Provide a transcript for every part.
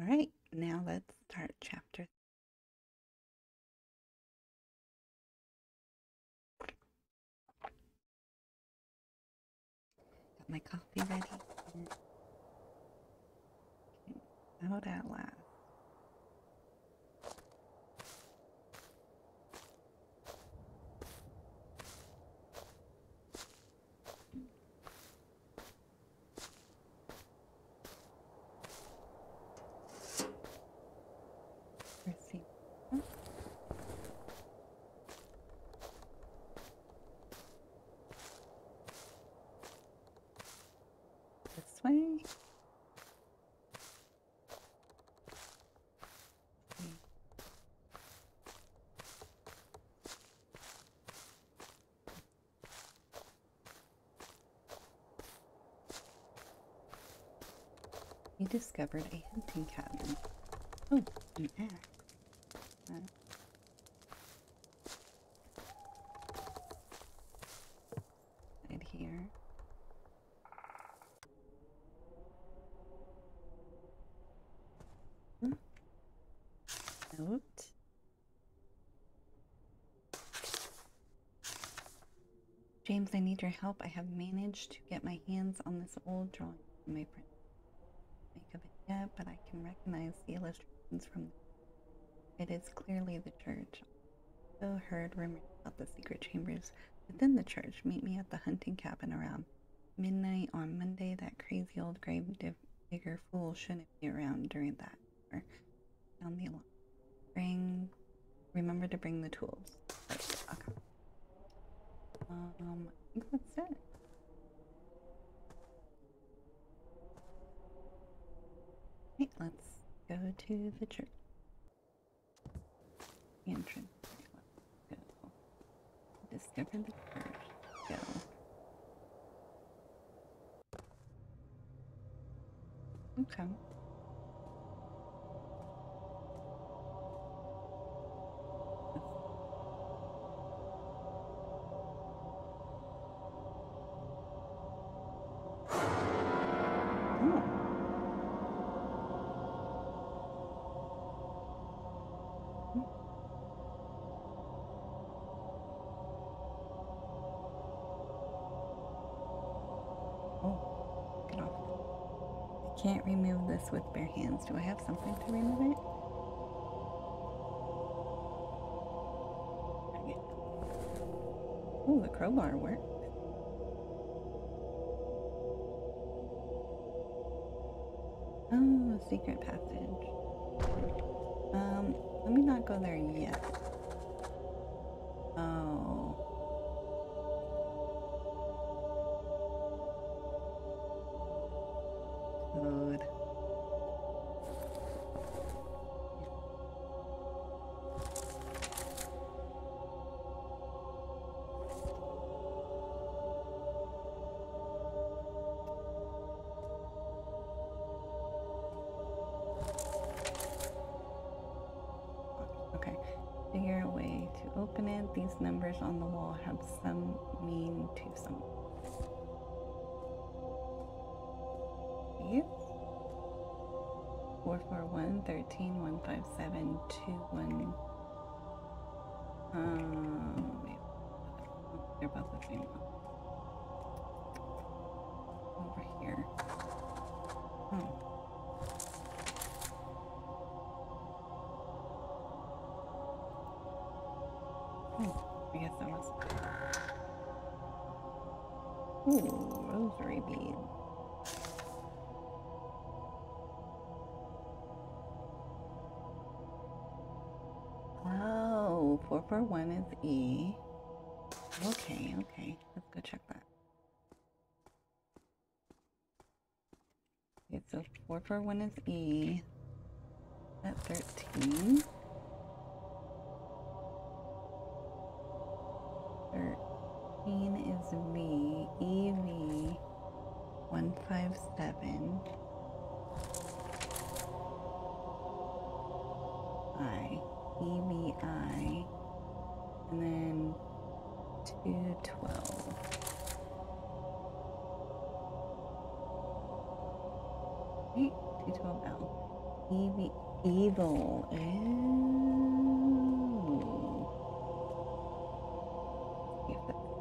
All right, now let's start chapter. Got my coffee ready. Out at last. Receive. This way. You discovered a hunting cabin. Oh, an axe. Right here. Note. James, I need your help. I have managed to get my hands on this old drawing from my print. Make of it yet, but I can recognize the illustrations from it. Is clearly the church. Also heard rumors about the secret chambers within the church. Meet me at the hunting cabin around midnight on Monday. That crazy old grave digger fool shouldn't be around during that hour. Down the alarm. Remember to bring the tools. Right, okay. I think that's it. Right, let's go to the church. Entrance. Let's go. Discover the church. Go. Okay. Can't remove this with bare hands. Do I have something to remove it? Oh, the crowbar worked. Oh, a secret passage. Let me not go there yet. Oh. Good. Okay, figure a way to open it. These numbers on the wall have some mean to some. These? 441 13 157 21. Wait. They're both the same one. Over here. Oh. I guess that was. Ooh, rosary bead. Oh, 441 is E. Okay, okay. Let's go check that. Okay, so 441 is E. At 13. 13 is V. EV 157. I. EVI. And then 212. Right? 212L. Evil. Ooh. See if it's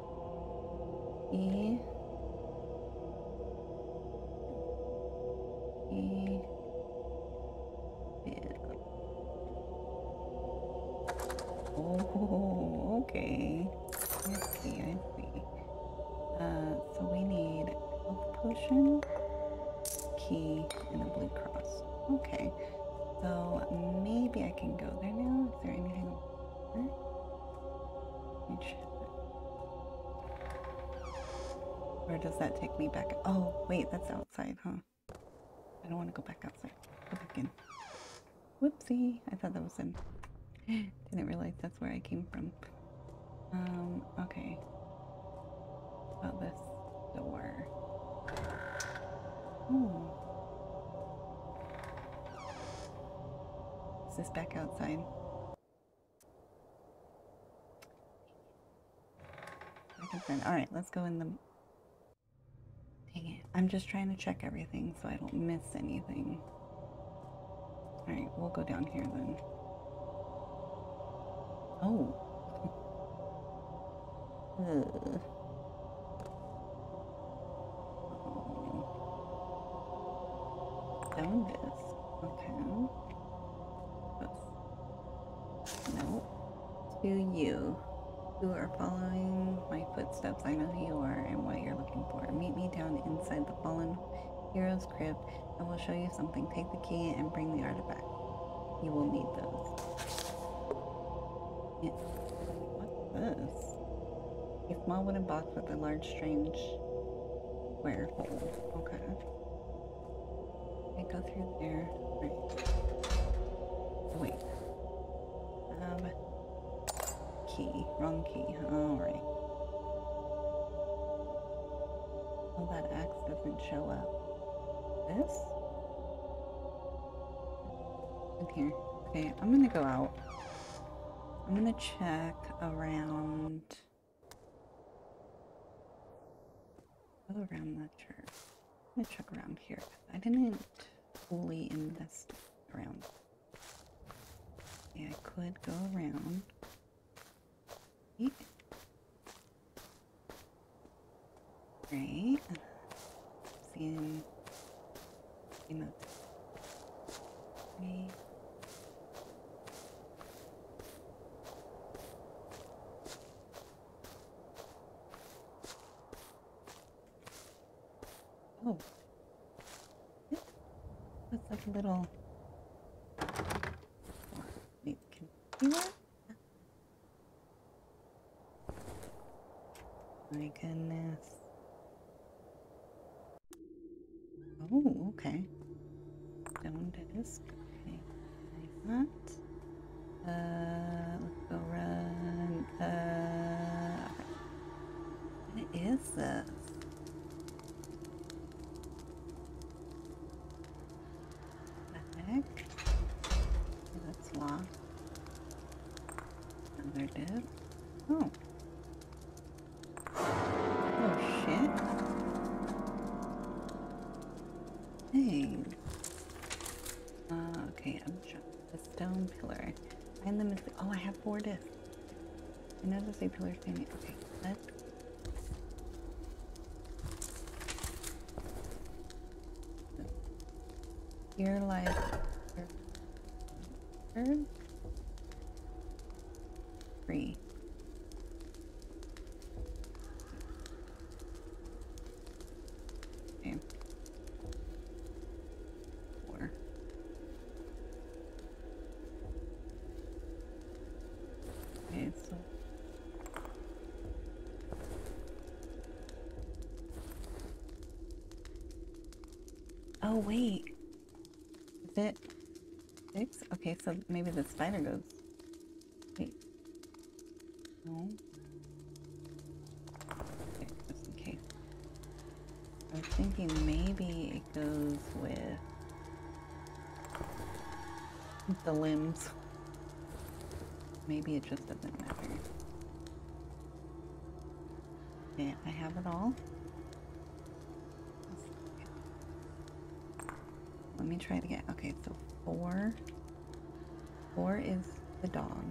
Oh, okay. I see, I see. So we need health potion, key, and a blue cross. Okay. So maybe I can go there now. Is there anything over there? Let me check. Or does that take me back? Oh, wait, that's outside, huh? I don't want to go back outside. Go back in. Whoopsie. I thought that was in. Didn't realize that's where I came from. Okay. About this door. Oh. Is this back outside? Alright, let's go in the... Dang it. I'm just trying to check everything so I don't miss anything. Alright, we'll go down here then. Oh. Ugh. Stone disc. Okay. Nope. To you. Who are following my footsteps, I know who you are and what you're looking for. Meet me down inside the fallen hero's crypt. I will show you something. Take the key and bring the artifact. You will need those. Yeah. What's this? A small wooden box with a large, strange square hole. Okay. I go through there. Right. Wait. Key. Wrong key. Alright. Oh, that axe doesn't show up. This? In here. Okay, I'm gonna go out. I'm gonna check around... Go around the church. I'm gonna check around here. I didn't fully invest around. Yeah, I could go around. Great. Seeing that. Oh. That's like a little... Wait, can you see that? My goodness. Oh, okay. Stone disc. Okay. Like that. Let's go run. What is this? What the heck? Okay, that's locked. Another disc. Oh. Oh, shit. Hey. Okay, I'm trying. The stone pillar. Find the missing. Oh, I have 4 discs. I know the same pillar standing. Okay, let's. Here lies. Bird? 3. Okay. 4. Okay, so. Oh, wait. Is it 6? Okay, so maybe the spider goes. Wait. No. Okay, just in case. I was thinking maybe it goes with the limbs. Maybe it just doesn't matter. Okay, I have it all. Let me try it again. Okay, so 4. 4 is the dog.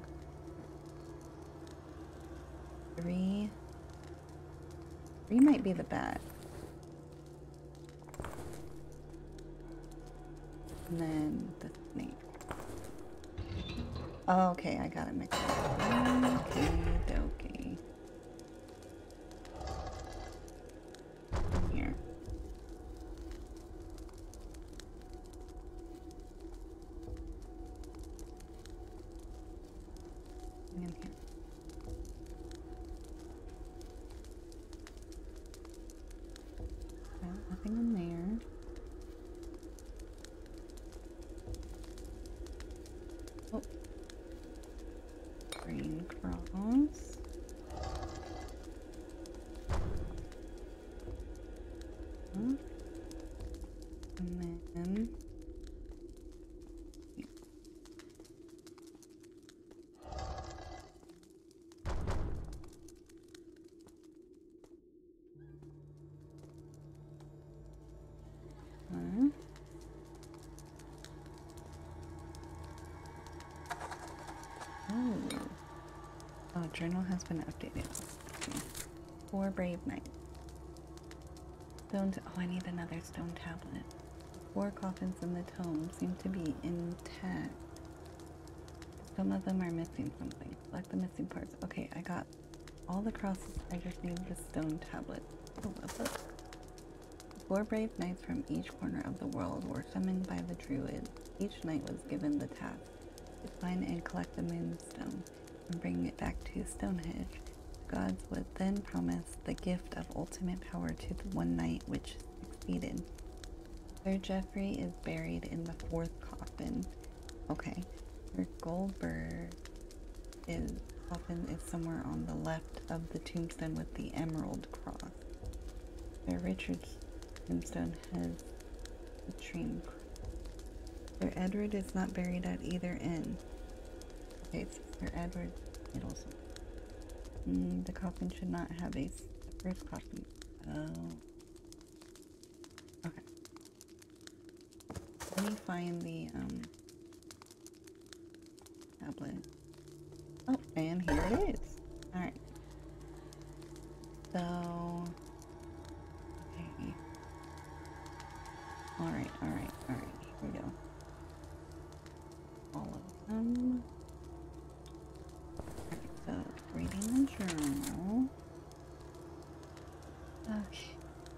3. 3 might be the bat. And then the snake. Oh, okay, I got it mixed up. Okay, dokey. Here. In here. Okay, nothing in there. Oh. Green cross. And then oh, journal has been updated. Okay. 4 brave knights. Oh, I need another stone tablet. 4 coffins in the tome seem to be intact. Some of them are missing something. Select the missing parts. Okay, I got all the crosses. I just need the stone tablet. Oh, a book. 4 brave knights from each corner of the world were summoned by the druid. Each knight was given the task to find and collect the moonstone and bring it back to Stonehenge. The gods would then promise the gift of ultimate power to the one knight which succeeded. Sir Geoffrey is buried in the 4th coffin. Okay. Sir Goldberg coffin is somewhere on the left of the tombstone with the emerald cross. Sir Richard's tombstone has a dream. Sir Edward is not buried at either end. Okay, so Sir Edward Middleton. The coffin should not have the first coffin. Oh. Okay. Let me find the tablet. Oh, and here it is. Alright. So okay. Alright. Here we go. All of them. Alright, so reading the journal. Okay.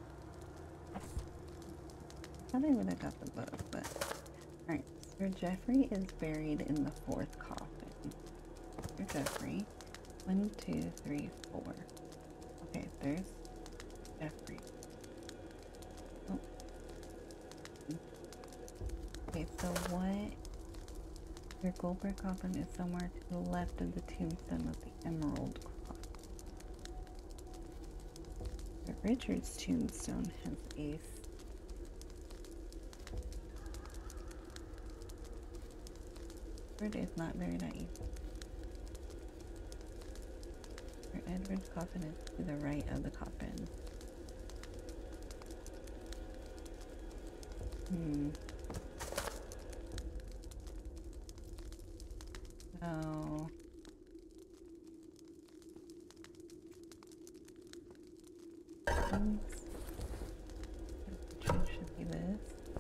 I thought I would have got the book, but alright. Sir Geoffrey is buried in the 4th coffin. Sir Geoffrey. 1, 2, 3, 4. Okay, there's Geoffrey. Oh. Okay, so what? Your Goldberg coffin is somewhere to the left of the tombstone with the emerald cross. But Richard's tombstone has a Edward is not buried at either. Sir Edward's coffin is to the right of the coffin. So should be this.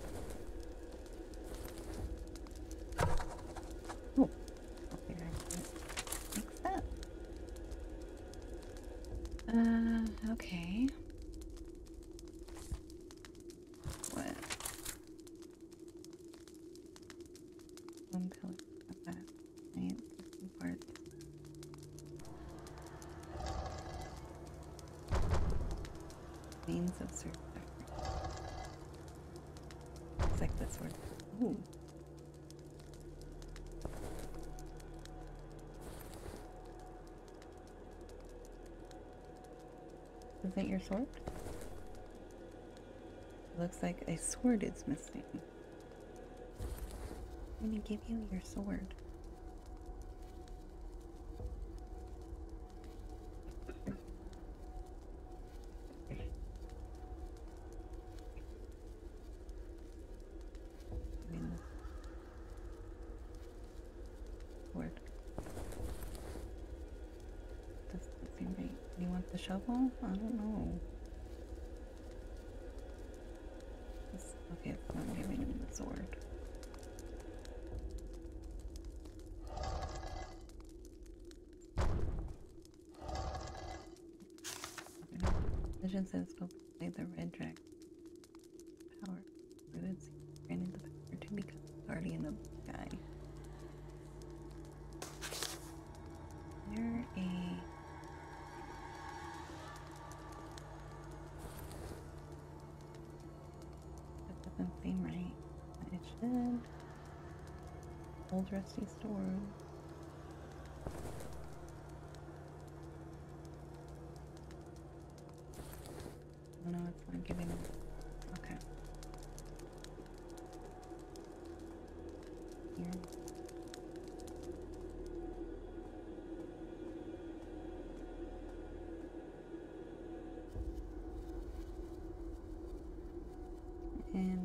Oh, okay, I mix that. Okay. What? One pillar of that. Right? Parts. Means of surgery. It's like this word. Ooh. Is that your sword? It looks like a sword is missing. I'm gonna give you your sword. want the shovel? I don't know. Okay, it's not giving him the sword. Legend says go play the red dragon. Power. Druids granted the power to become guardian of the sky. There a that doesn't seem right. It should. Old rusty sword. Oh no, it's not giving me. Okay. Here. And